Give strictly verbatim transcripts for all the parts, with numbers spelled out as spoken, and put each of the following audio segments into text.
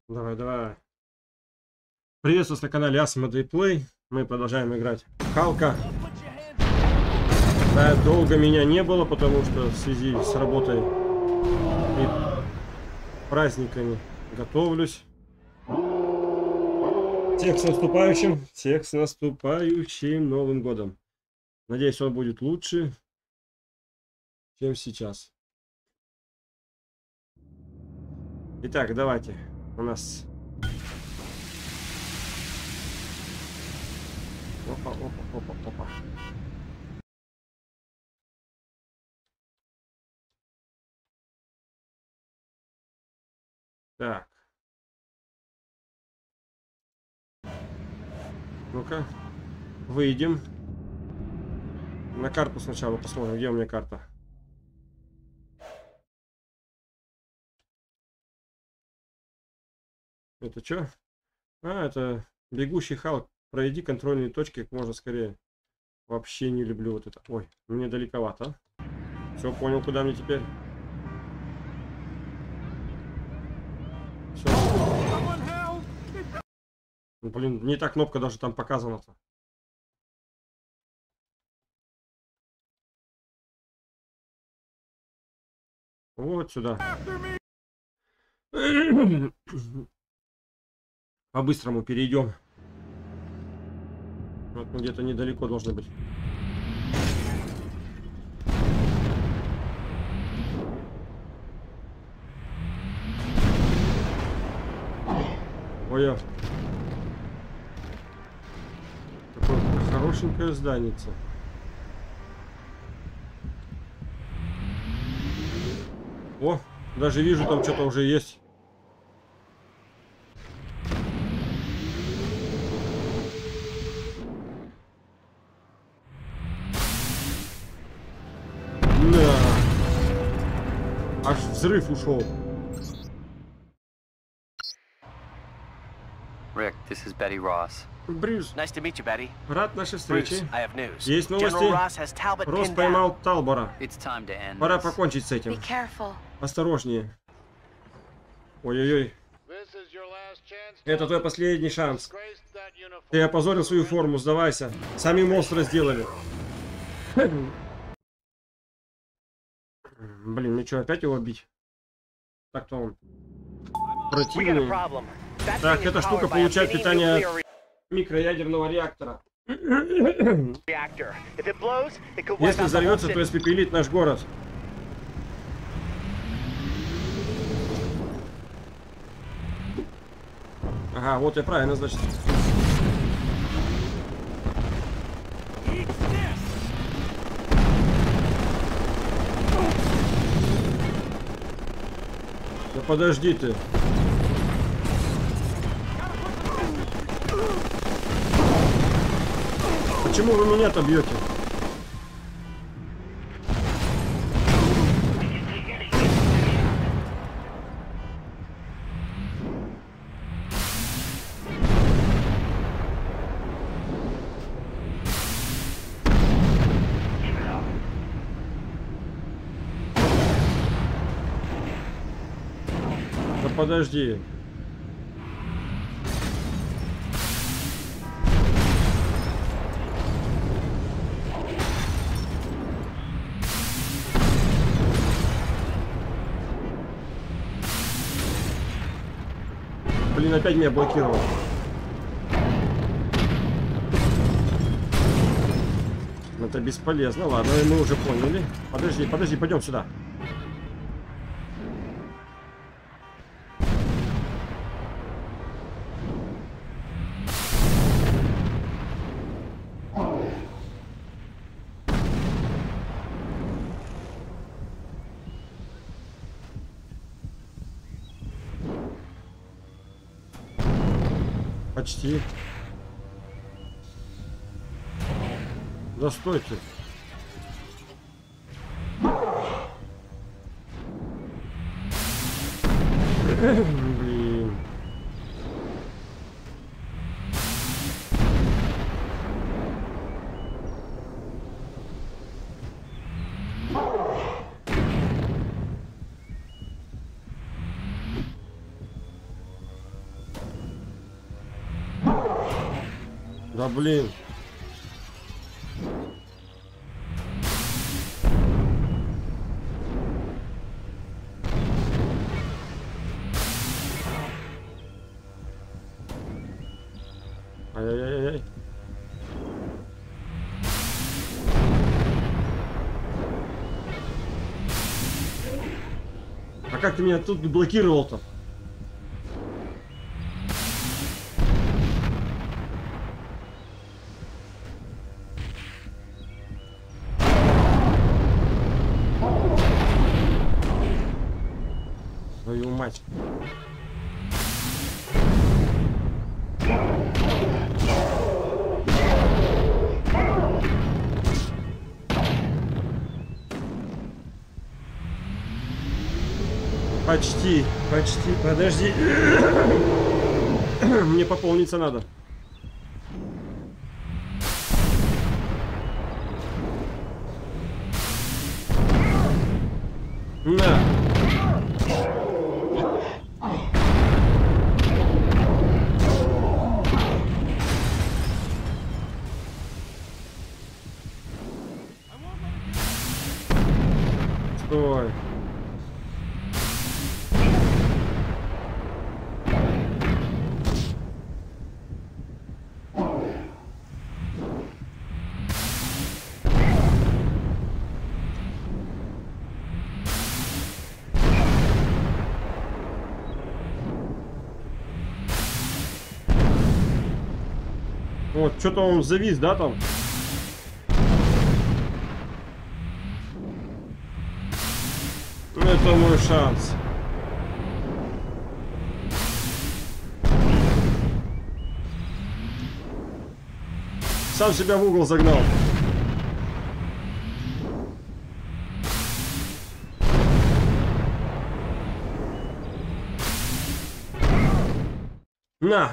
Давай, давай. Приветствую на канале Asmodee Play. Мы продолжаем играть в Халка. Да, долго меня не было, потому что в связи с работой и праздниками готовлюсь. Всех с наступающим, всех с наступающим Новым годом. Надеюсь, он будет лучше, чем сейчас. Итак, давайте. У нас... Опа, опа, опа, опа. Так. Ну-ка. Выйдем. На карту сначала посмотрим, где у меня карта. Это что? А, это бегущий Халк. Пройди контрольные точки как можно скорее. Вообще не люблю вот это. Ой, мне далековато. Все, понял, куда мне теперь. Все. Ну, блин, не та кнопка даже там показана-то. Вот сюда. По-быстрому перейдем. Вот мы где-то недалеко должны быть. Ой, такое хорошенькое зданице. О, даже вижу, там что-то уже есть. Да. Аж взрыв ушел. Rick, this is Betty Ross. Брюс, Nice to meet you, Betty. рад нашей встрече. Bruce, I have news. Есть General новости. Ross has Talbot Росс pinned поймал down. Талбора. It's time to end Пора this. покончить с Be этим. careful. Осторожнее. Ой-ой-ой. Это твой последний шанс. Ты опозорил свою форму, сдавайся. Сами монстры сделали. Блин, ну что, опять его бить? Так-то он We got a противный. problem. That Так, thing is эта штука powered by a получает mini питание от nuclear микроядерного реактора. reactor. If it blows, it could wipe Если out the whole взорвется, то city. испепелит наш город. Ага, вот и правильно, значит. Да подожди ты. Почему вы меня-то бьете? Да подожди. Блин, опять меня блокировал. Это бесполезно. Ладно, мы уже поняли. Подожди, подожди, пойдем сюда. Почти. Да стойте. Блин. Да блин. Ай-яй-яй-яй. А как ты меня тут блокировал-то? Твою мать. Почти, почти, подожди. Мне пополниться надо. На. Стой. Вот, что-то он завис, да, там? Это мой шанс. Сам себя в угол загнал. На.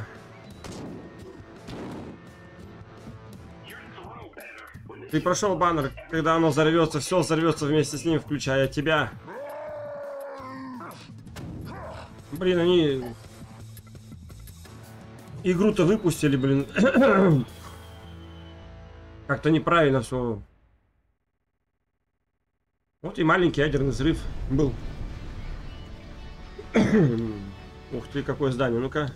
Ты прошел баннер, когда оно взорвется, все взорвется вместе с ним, включая тебя. Блин, они игру-то выпустили, блин. Как-то неправильно все. Вот и маленький ядерный взрыв был. Ух ты, какое здание, ну-ка.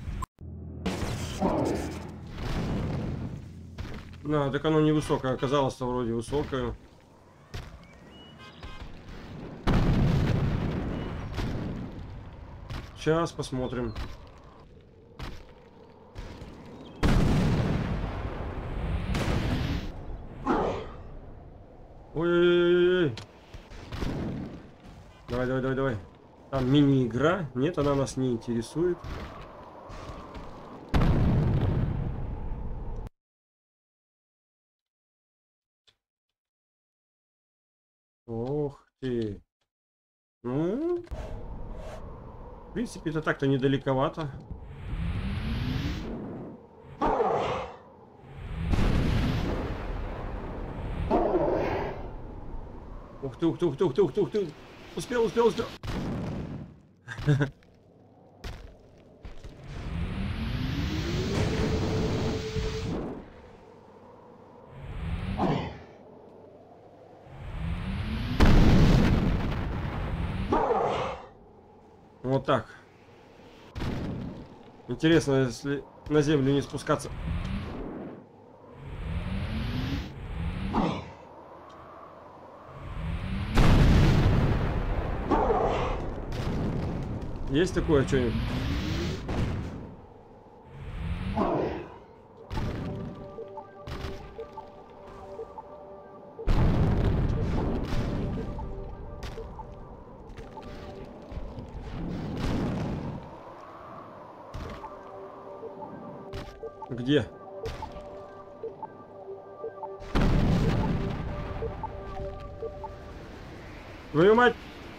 Да, так оно невысокое, оказалось-то вроде высокое. Сейчас посмотрим. Ой-ой-ой-ой. Давай, давай, давай, давай. Там мини-игра. Нет, она нас не интересует. Ох ты. Ну, в принципе, это так-то недалековато. Ух ты, ух ты, ух ты, ух ты, ух ты, ух ты. Успел, успел, успел. Вот так. Интересно, если на землю не спускаться. Есть такое что-нибудь? Где? Твою мать!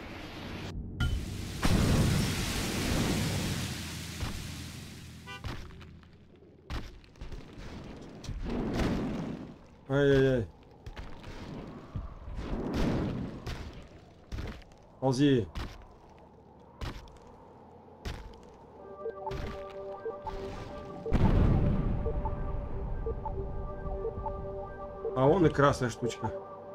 Ай-яй-яй. Ползи. А он и красная штучка.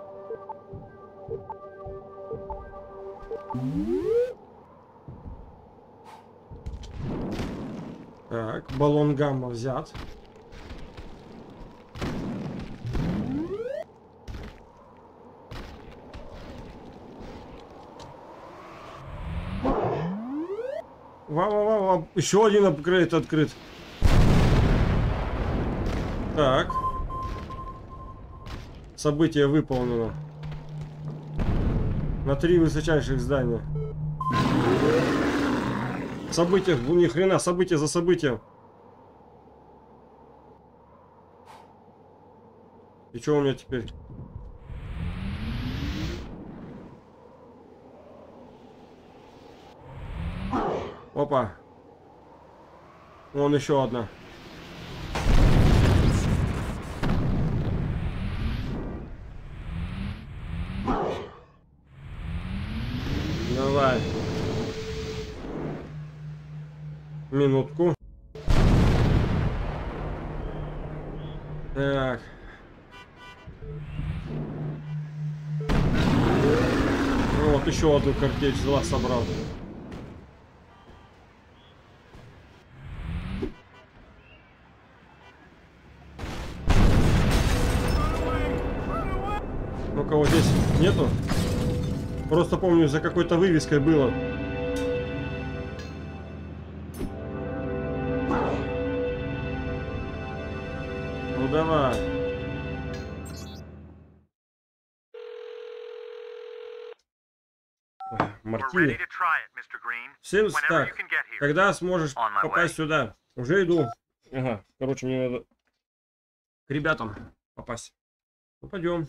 Так, баллон гамма взят. Ва-ва-ва-ва. Еще один апгрейд открыт. Так. Событие выполнено. На три высочайших здания. События, ни хрена, события за событием. И что у меня теперь? Опа. Вон еще одна. Давай. Минутку. Так. Вот еще одну картечь зла собрал. Ну кого здесь нету? Просто помню, за какой-то вывеской было. Ну давай. Мартини. Всем так. Когда сможешь попасть сюда? Уже иду. Ага. Короче, мне надо к ребятам попасть. Ну пойдем.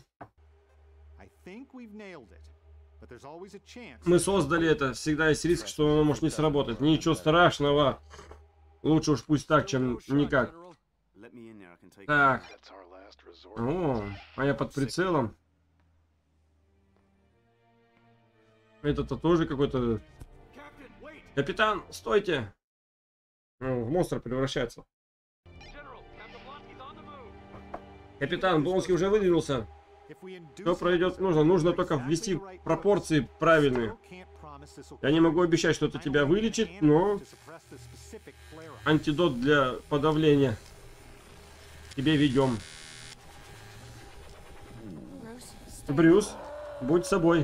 Мы создали это. Всегда есть риск, что оно может не сработать. Ничего страшного. Лучше уж пусть так, чем никак. Так. О, а я под прицелом. Это-то тоже какой-то... Капитан, стойте! Ну, в монстра превращается. Капитан, Блонский уже выдвинулся. Все пройдет нужно. Нужно только ввести пропорции правильные. Я не могу обещать, что это тебя вылечит, но... Антидот для подавления. Тебе ведем. Брюс, будь собой.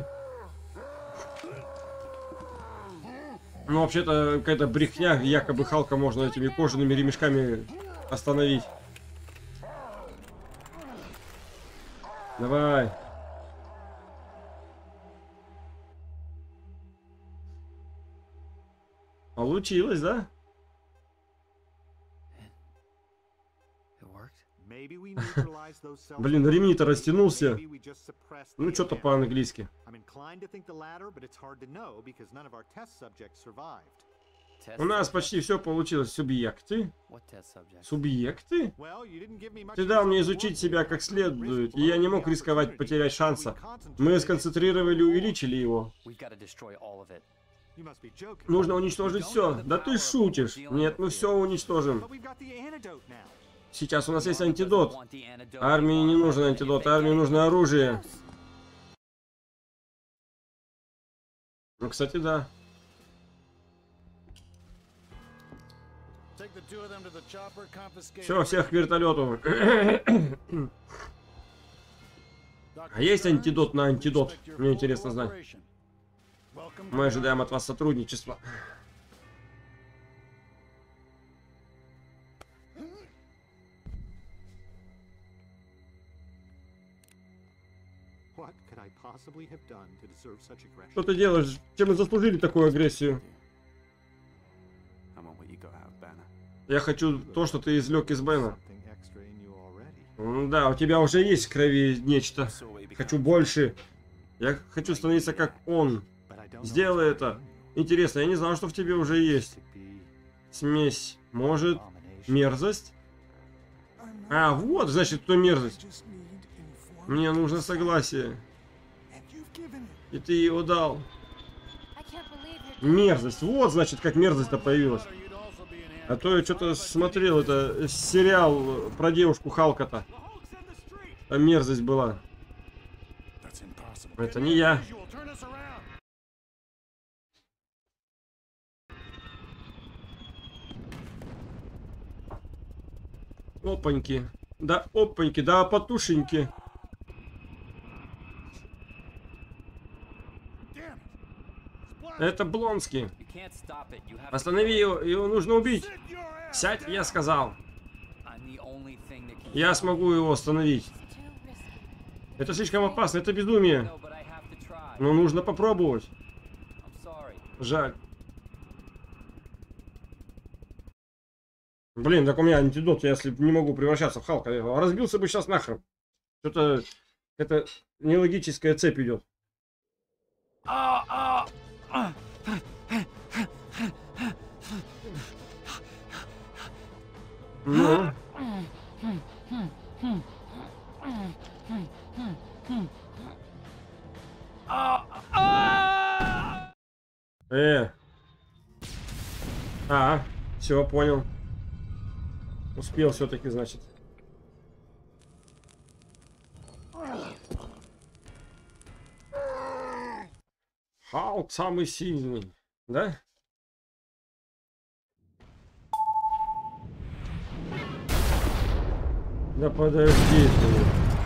Ну, вообще-то, какая-то брехня, якобы Халка можно этими кожаными ремешками остановить. Давай. Получилось, да? Блин, ремень-то растянулся. Ну, что-то по-английски. У нас почти все получилось. Субъекты? Субъекты? Ты дал мне изучить себя как следует, и я не мог рисковать потерять шанса. Мы сконцентрировали и увеличили его. Нужно уничтожить все. Да ты шутишь. Нет, мы все уничтожим. Сейчас у нас есть антидот. Армии не нужен антидот, армии нужно оружие. Ну, кстати, да. Все, всех к вертолету. А есть антидот на антидот? Мне интересно знать. Мы ожидаем от вас сотрудничества. Что ты делаешь? Чем мы заслужили такую агрессию? Я хочу то, что ты извлек из Бена. Да, у тебя уже есть в крови нечто. Хочу больше. Я хочу становиться как он. Сделай это. Интересно, я не знал, что в тебе уже есть. Смесь. Может, мерзость? А, вот, значит, кто мерзость. Мне нужно согласие. И ты его дал. Мерзость. Вот, значит, как мерзость-то появилась. А то я что-то смотрел, это сериал про девушку Халка-то. Там мерзость была. Это не я. Опаньки. Да, опаньки, да, потушеньки. Это Блонский. Останови его, его нужно убить. Сядь, я сказал. Я смогу его остановить. Это слишком опасно, это безумие. Но нужно попробовать. Жаль. Блин, так у меня антидот, я если не могу превращаться в Халка. Разбился бы сейчас нахрен. Что-то... Это нелогическая цепь идет. Ну. Э. А, все, понял. Успел все-таки, значит. Халк самый сильный, да? Да подожди ты.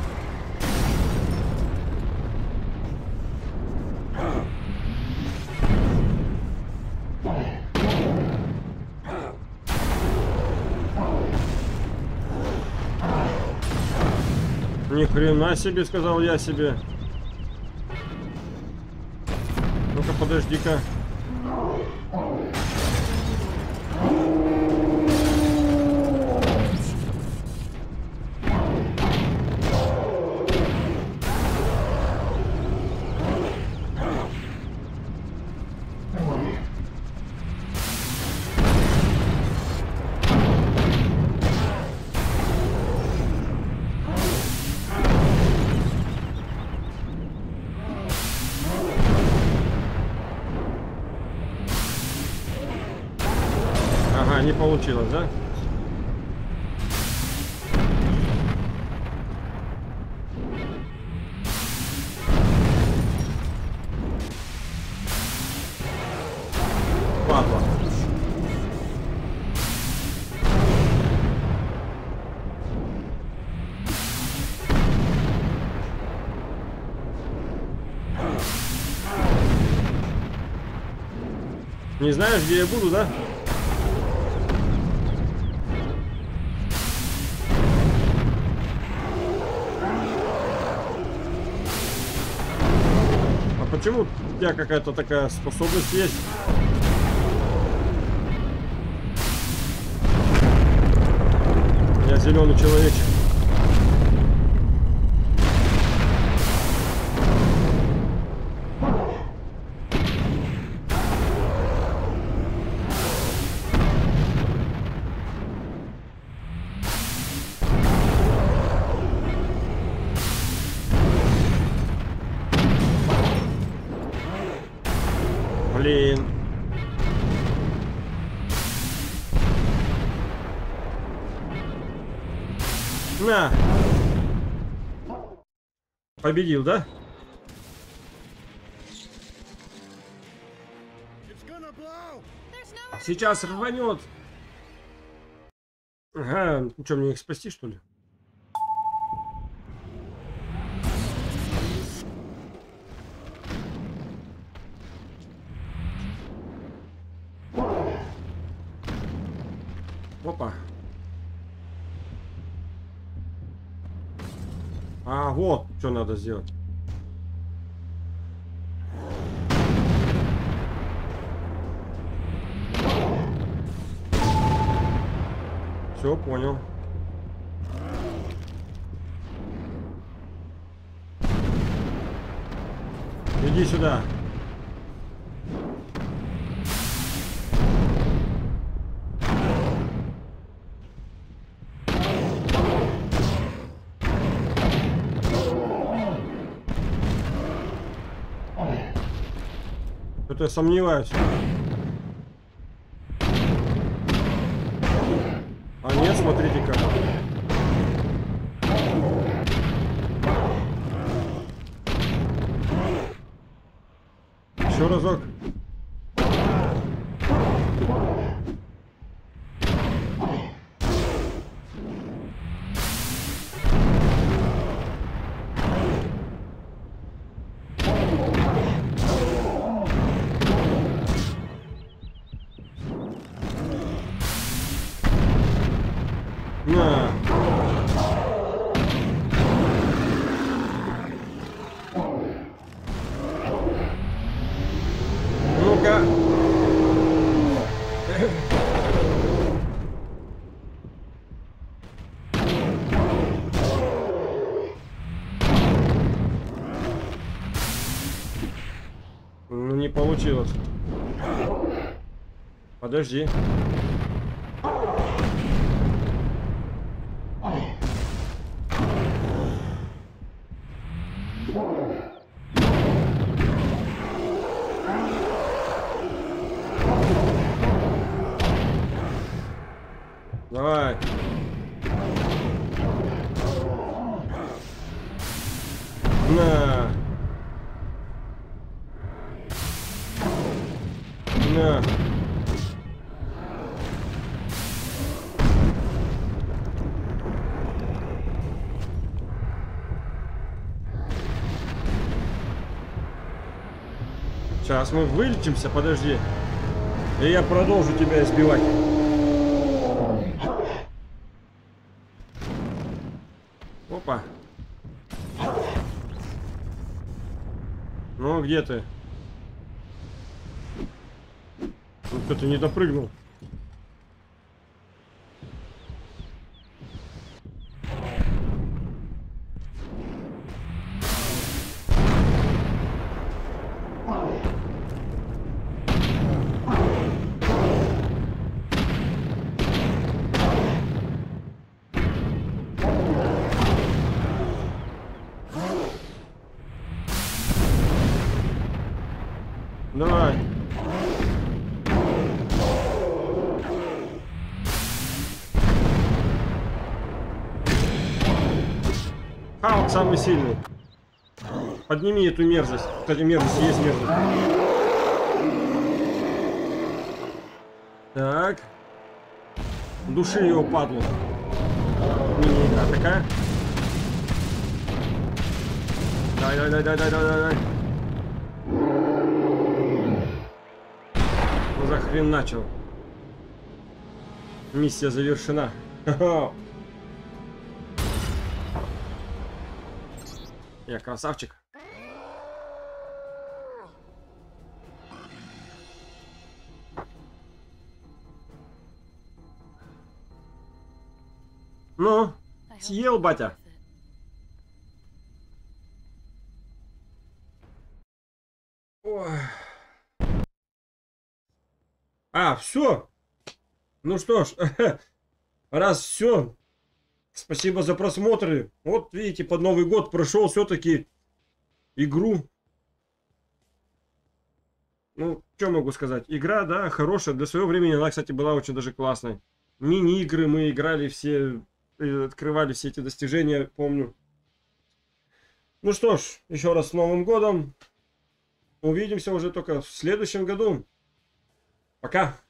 Ни хрена себе, сказал я себе. Ну-ка, подожди-ка. Не получилось, да? Падла. Не знаешь, где я буду, да? Почему у тебя какая-то такая способность есть? Я зеленый человечек. Блин. На. Победил, да? Сейчас рванет. Ага, ну что, мне их спасти, что ли? Опа. А, вот, что надо сделать. Все, понял. Иди сюда. Что-то я сомневаюсь. А нет, смотрите-ка. разок. На. Ну-ка. Ну, не получилось. Подожди. Давай. На. На. Сейчас мы вылечимся, подожди. И я продолжу тебя избивать. Опа. Ну, где ты? Ну, кто-то не допрыгнул. Давай. Халк самый сильный. Подними эту мерзость. Кстати, мерзость есть мерзость. Так. Души его, падлу. Мини-игра такая. Дай, дай, дай, дай, дай, дай, дай. За хрен начал. Миссия завершена. Я красавчик. Ну, съел, батя. Ой. А, все. Ну что ж, раз все. Спасибо за просмотры. Вот видите, под Новый год прошел все-таки игру. Ну, что могу сказать? Игра, да, хорошая. Для своего времени она, кстати, была очень даже классной. Мини-игры мы играли все, открывали все эти достижения, помню. Ну что ж, еще раз с Новым годом. Увидимся уже только в следующем году. Пока.